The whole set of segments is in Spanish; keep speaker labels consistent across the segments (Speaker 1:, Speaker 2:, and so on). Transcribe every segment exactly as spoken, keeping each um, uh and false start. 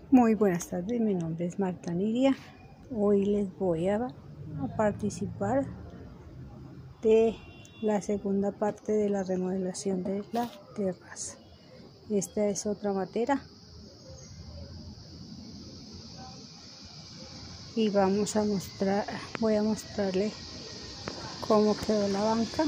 Speaker 1: Muy buenas tardes, mi nombre es Marta Nidia. Hoy les voy a, a participar de la segunda parte de la remodelación de la terraza. Esta es otra matera y vamos a mostrar, voy a mostrarle cómo quedó la banca.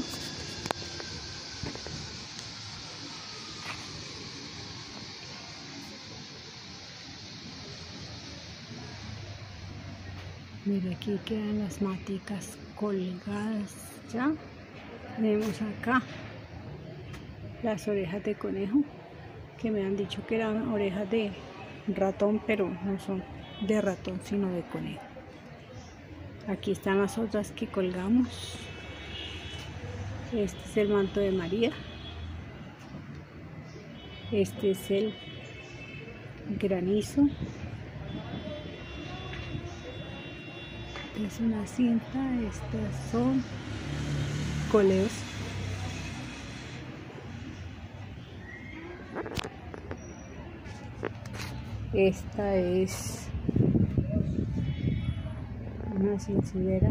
Speaker 1: Mira, aquí quedan las maticas colgadas ya. Tenemos acá las orejas de conejo, que me han dicho que eran orejas de ratón, pero no son de ratón sino de conejo. Aquí están las otras que colgamos. Este es el manto de María. Este es el granizo. Es una cinta. Estas son coleos. Esta es una cincillera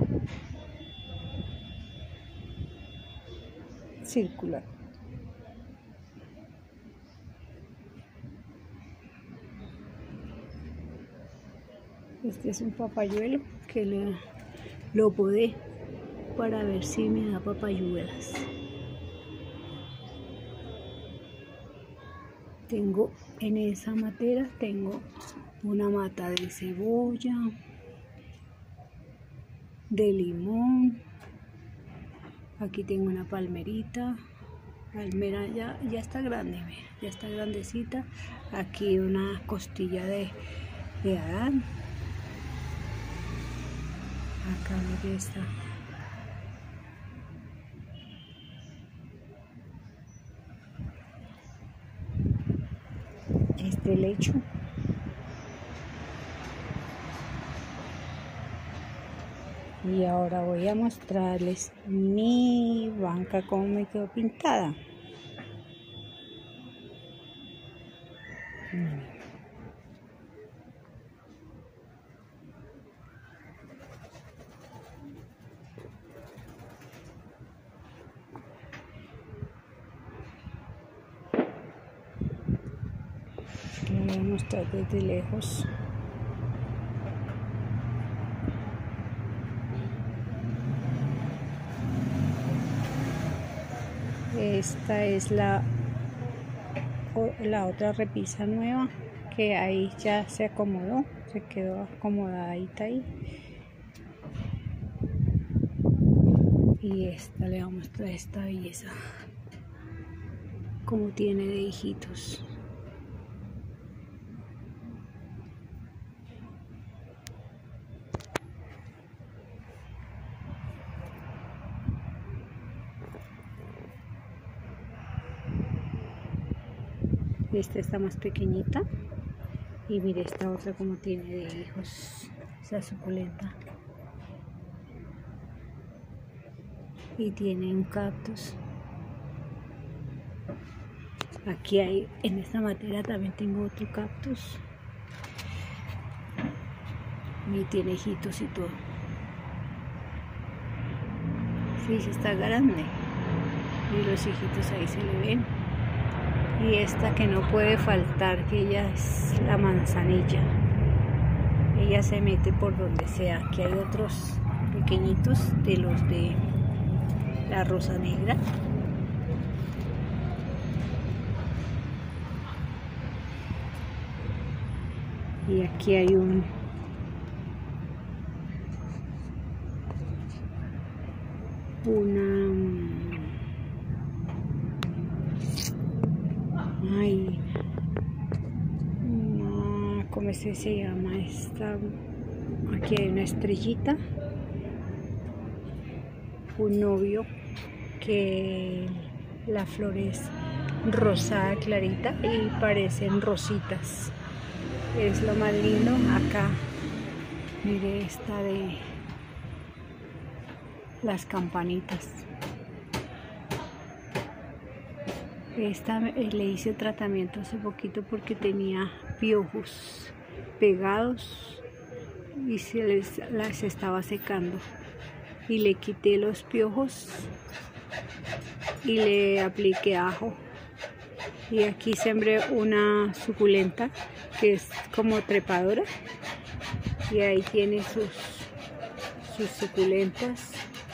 Speaker 1: circular. Este es un papayuelo que le, lo podé para ver si me da papayuelas. Tengo en esa matera, tengo una mata de cebolla, de limón. Aquí tengo una palmerita, palmera ya, ya está grande, ya está grandecita. Aquí una costilla de, de Adán. Acá mire esta. Este lecho. Y ahora voy a mostrarles mi banca cómo me quedó pintada. Lo voy a mostrar desde lejos. Esta es la, la otra repisa nueva, que ahí ya se acomodó, se quedó acomodadita ahí. Y esta le vamos a mostrar esta belleza, como tiene de hijitos. Esta está más pequeñita y mire esta otra como tiene de hijos, esa suculenta, y tiene un cactus. Aquí hay, en esta matera también tengo otro cactus y tiene hijitos y todo. Sí, sí está grande y los hijitos ahí se le ven. Y esta que no puede faltar, que ella es la manzanilla. Ella se mete por donde sea. Aquí hay otros pequeñitos de los de la rosa negra. Y aquí hay un una Ay, no, ¿cómo se, se llama esta? Aquí hay una estrellita, un novio que la flor es rosada clarita y parecen rositas. Es lo más lindo. Acá, mire esta de las campanitas. Esta le hice tratamiento hace poquito porque tenía piojos pegados y se les las estaba secando, y le quité los piojos y le apliqué ajo. Y aquí sembré una suculenta que es como trepadora, y ahí tiene sus, sus suculentas.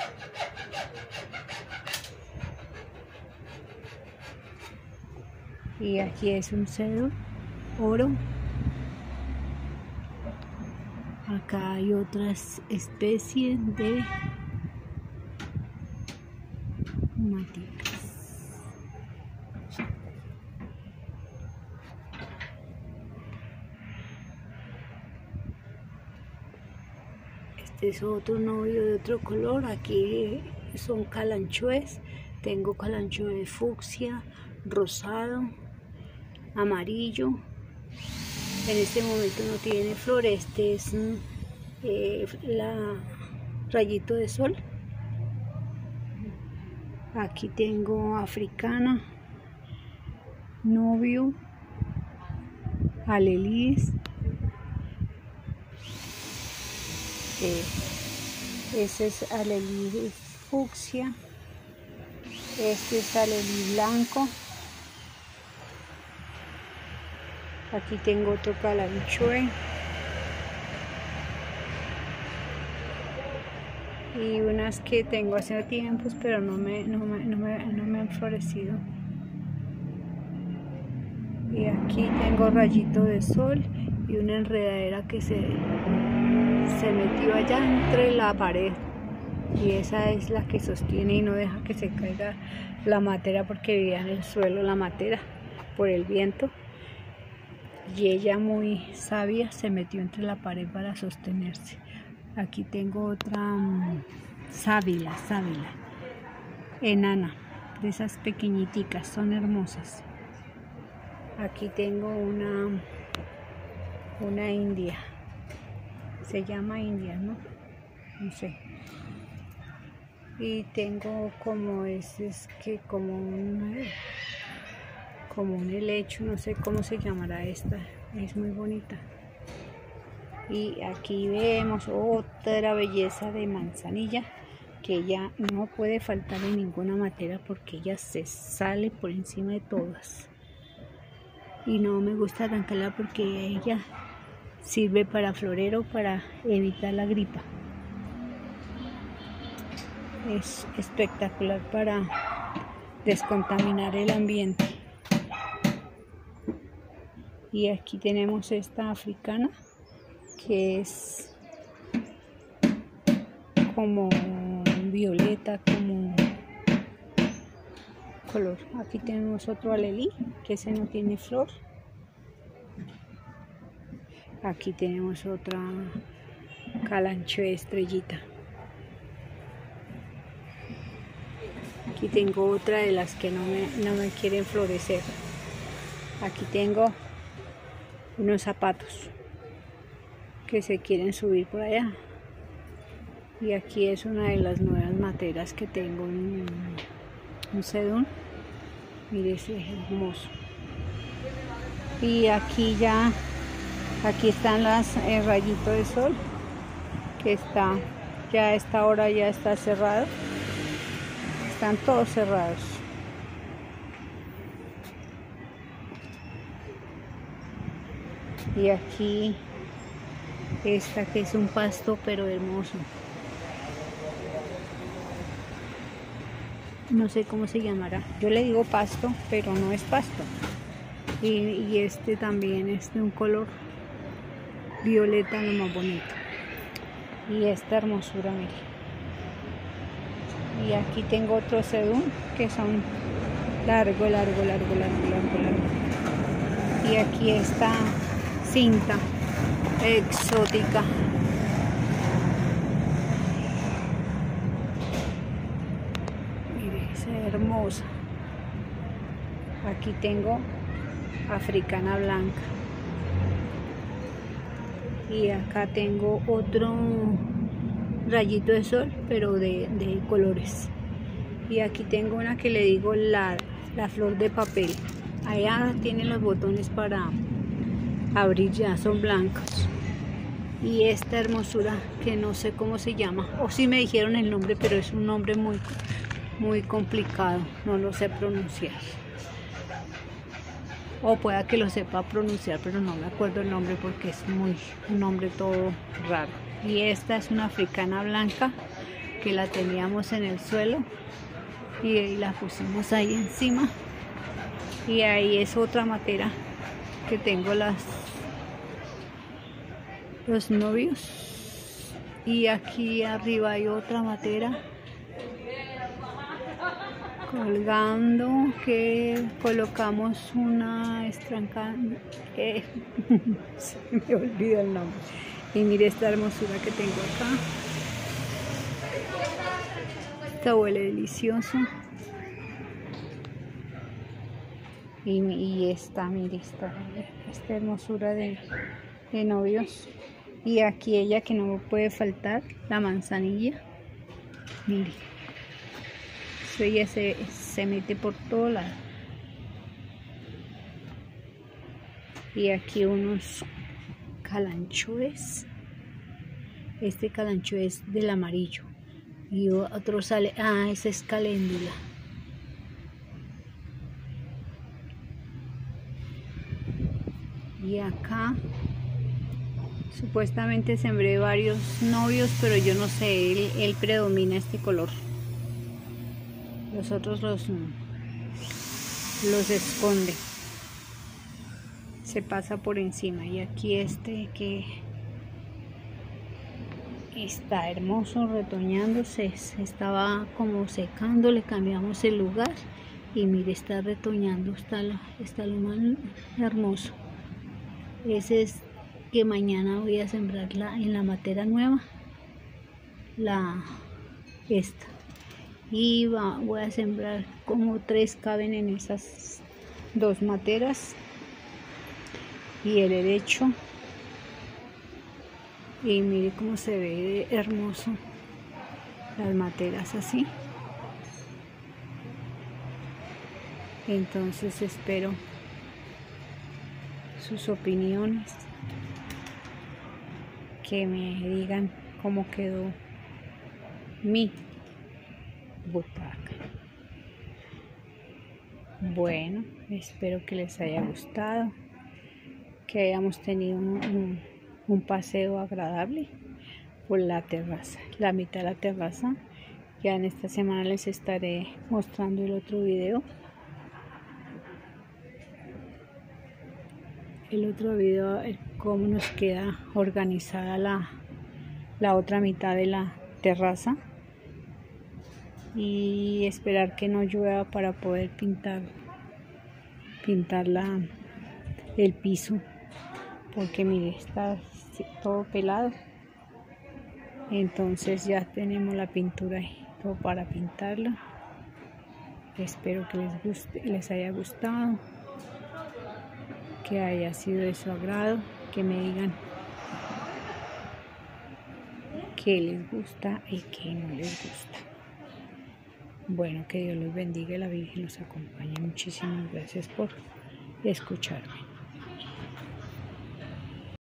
Speaker 1: Y aquí es un cedro oro. Acá hay otras especies de maticas. Este es otro novio de otro color. Aquí son calanchoes. Tengo calanchoe fucsia, rosado, amarillo. En este momento no tiene flor. Este es eh, la rayito de sol. Aquí tengo africana, novio, alelíes. Eh, ese es alelí fucsia. Este es alelí blanco. Aquí tengo otro calanchoe. Y unas que tengo hace tiempos, pero no me, no me, no me, no me han florecido. Y aquí tengo rayito de sol y una enredadera que se, se metió allá entre la pared. Y esa es la que sostiene y no deja que se caiga la matera, porque vivía en el suelo la matera por el viento. Y ella, muy sabia, se metió entre la pared para sostenerse. Aquí tengo otra um, sábila, sábila, enana, de esas pequeñiticas, son hermosas. Aquí tengo una, una india, se llama india, ¿no? No sé. Y tengo como ese, es que como un, como un helecho, no sé cómo se llamará esta, es muy bonita. Y aquí vemos otra belleza de manzanilla, que ya no puede faltar en ninguna matera porque ella se sale por encima de todas. Y no me gusta arrancarla porque ella sirve para florero, para evitar la gripa. Es espectacular para descontaminar el ambiente. Y aquí tenemos esta africana, que es como violeta, como color. Aquí tenemos otro alelí, que ese no tiene flor. Aquí tenemos otra calanchoe estrellita. Aquí tengo otra de las que no me, no me quieren florecer. Aquí tengo unos zapatos que se quieren subir por allá. Y aquí es una de las nuevas materas que tengo, un, un sedún. Mire, ese es hermoso. Y aquí ya, aquí están las el rayito de sol, que está, ya a esta hora ya está cerrado. Están todos cerrados. Y aquí esta que es un pasto pero hermoso. No sé cómo se llamará. Yo le digo pasto, pero no es pasto. Y, y este también es de un color violeta, lo más bonito. Y esta hermosura, mire. Y aquí tengo otro sedún que son largo, largo, largo, largo, largo, largo. Y aquí está cinta exótica. Mire, esa hermosa. Aquí tengo africana blanca. Y acá tengo otro rayito de sol, pero de, de colores. Y aquí tengo una que le digo la, la flor de papel. Allá tiene los botones para abrir ya son blancos. Y esta hermosura que no sé cómo se llama, o sí me dijeron el nombre, pero es un nombre muy, muy complicado, no lo sé pronunciar. O pueda que lo sepa pronunciar, pero no me acuerdo el nombre porque es muy un nombre todo raro. Y esta es una africana blanca que la teníamos en el suelo y, y la pusimos ahí encima. Y ahí es otra matera que tengo las los novios. Y aquí arriba hay otra matera colgando que colocamos una estranca, eh, se me olvida el nombre. Y mire esta hermosura que tengo acá, esta huele delicioso. Y, y esta, mire esta, esta hermosura de, de novios. Y aquí ella que no puede faltar, la manzanilla, mire. Ella se, se mete por todo lado. Y aquí unos calanchoes. Este calancho es del amarillo. Y otro sale. Ah, esa es caléndula. Y acá supuestamente sembré varios novios, pero yo no sé, él, él predomina este color. Los otros los, los esconde, se pasa por encima. Y aquí este que está hermoso, retoñándose, se estaba como secando, le cambiamos el lugar y mire, está retoñando, está lo, está lo más hermoso. Ese es que mañana voy a sembrarla en la matera nueva, la esta. Y va, voy a sembrar como tres caben en esas dos materas y el derecho. Y mire cómo se ve hermoso las materas así. Entonces espero sus opiniones, que me digan cómo quedó mi butaca. Bueno, espero que les haya gustado, que hayamos tenido un, un, un paseo agradable por la terraza, la mitad de la terraza. Ya en esta semana les estaré mostrando el otro video. El otro video, cómo nos queda organizada la, la otra mitad de la terraza. Y esperar que no llueva para poder pintar pintar la, el piso, porque mire, está todo pelado. Entonces ya tenemos la pintura ahí, todo para pintarla. Espero que les guste, les haya gustado, que haya sido de su agrado, que me digan qué les gusta y qué no les gusta. Bueno, que Dios los bendiga y la Virgen los acompañe. Muchísimas gracias por escucharme.